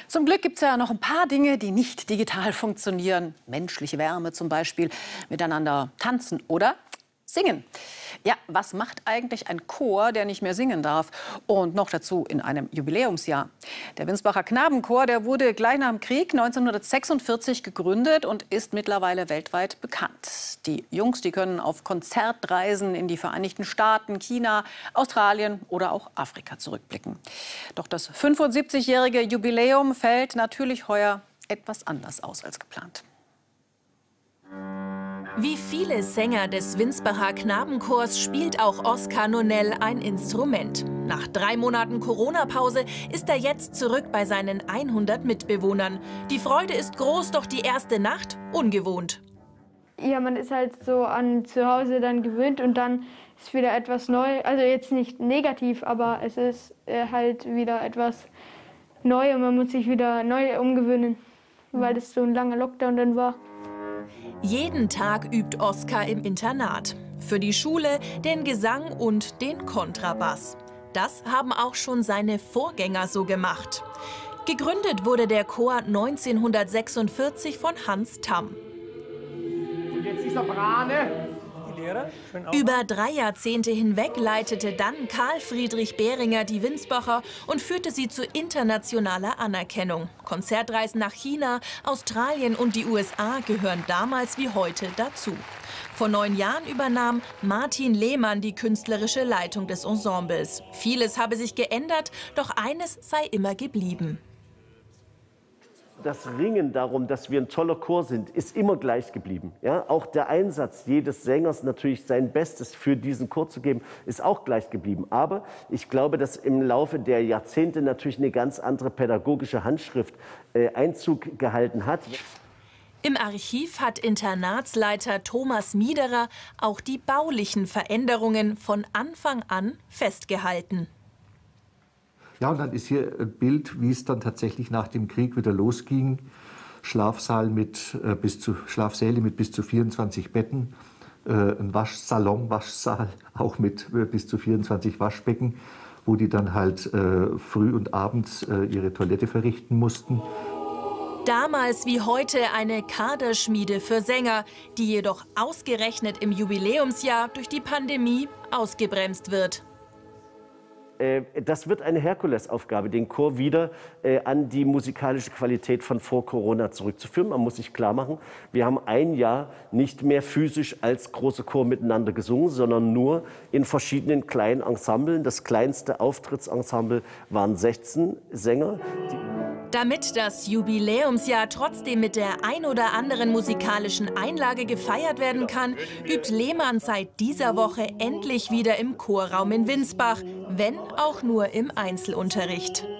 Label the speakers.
Speaker 1: Zum Glück gibt es ja noch ein paar Dinge, die nicht digital funktionieren. Menschliche Wärme zum Beispiel, miteinander tanzen oder singen. Ja, was macht eigentlich ein Chor, der nicht mehr singen darf? Und noch dazu in einem Jubiläumsjahr. Der Winsbacher Knabenchor, der wurde gleich nach dem Krieg 1946 gegründet und ist mittlerweile weltweit bekannt. Die Jungs, die können auf Konzertreisen in die Vereinigten Staaten, China, Australien oder auch Afrika zurückblicken. Doch das 75-jährige Jubiläum fällt natürlich heuer etwas anders aus als geplant.
Speaker 2: Wie viele Sänger des Winsbacher Knabenchors spielt auch Oskar Nonell ein Instrument. Nach 3 Monaten Corona-Pause ist er jetzt zurück bei seinen 100 Mitbewohnern. Die Freude ist groß, doch die erste Nacht ungewohnt.
Speaker 3: Ja, man ist halt so an zu Hause dann gewöhnt und dann ist wieder etwas neu. Also jetzt nicht negativ, aber es ist halt wieder etwas neu und man muss sich wieder neu umgewöhnen, weil es so ein langer Lockdown dann war.
Speaker 2: Jeden Tag übt Oskar im Internat. Für die Schule den Gesang und den Kontrabass. Das haben auch schon seine Vorgänger so gemacht. Gegründet wurde der Chor 1946 von Hans Tamm.
Speaker 4: Und jetzt die Soprane. Die Lehrer.
Speaker 2: Über 3 Jahrzehnte hinweg leitete dann Karl Friedrich Behringer die Winsbacher und führte sie zu internationaler Anerkennung. Konzertreisen nach China, Australien und die USA gehören damals wie heute dazu. Vor 9 Jahren übernahm Martin Lehmann die künstlerische Leitung des Ensembles. Vieles habe sich geändert, doch eines sei immer geblieben.
Speaker 5: Das Ringen darum, dass wir ein toller Chor sind, ist immer gleich geblieben. Ja? Auch der Einsatz jedes Sängers, natürlich sein Bestes für diesen Chor zu geben, ist auch gleich geblieben. Aber ich glaube, dass im Laufe der Jahrzehnte natürlich eine ganz andere pädagogische Handschrift Einzug gehalten hat.
Speaker 2: Im Archiv hat Internatsleiter Thomas Miederer auch die baulichen Veränderungen von Anfang an festgehalten.
Speaker 6: Ja, und dann ist hier ein Bild, wie es dann tatsächlich nach dem Krieg wieder losging. Schlafsäle mit bis zu 24 Betten, ein Waschsaal auch mit bis zu 24 Waschbecken, wo die dann halt früh und abends ihre Toilette verrichten mussten.
Speaker 2: Damals wie heute eine Kaderschmiede für Sänger, die jedoch ausgerechnet im Jubiläumsjahr durch die Pandemie ausgebremst wird.
Speaker 5: Das wird eine Herkulesaufgabe, den Chor wieder an die musikalische Qualität von vor Corona zurückzuführen. Man muss sich klar machen, wir haben 1 Jahr nicht mehr physisch als großer Chor miteinander gesungen, sondern nur in verschiedenen kleinen Ensemblen. Das kleinste Auftrittsensemble waren 16 Sänger.
Speaker 2: Damit das Jubiläumsjahr trotzdem mit der ein oder anderen musikalischen Einlage gefeiert werden kann, übt Lehmann seit dieser Woche endlich wieder im Chorraum in Winsbach, wenn auch nur im Einzelunterricht.